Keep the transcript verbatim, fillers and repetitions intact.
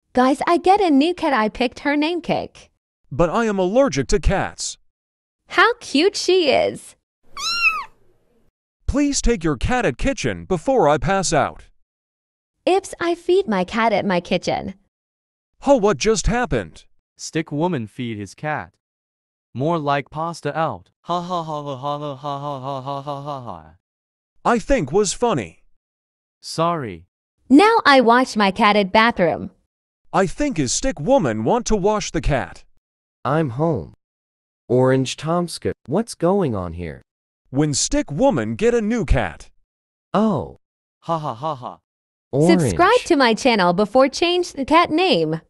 Guys, I get a new cat. I picked her name Cake. But I am allergic to cats. How cute she is. Please take your cat at kitchen before I pass out. Ips, I feed my cat at my kitchen. Oh, what just happened? Stick woman feed his cat. More like pasta out. Ha ha ha ha ha ha ha ha ha ha ha ha. I think was funny. Sorry. Now I wash my cat at bathroom. I think is stick woman want to wash the cat. I'm home. Orange Tomska, what's going on here? When stick woman get a new cat. Oh. Ha ha ha ha. Orange. Subscribe to my channel before change the cat name.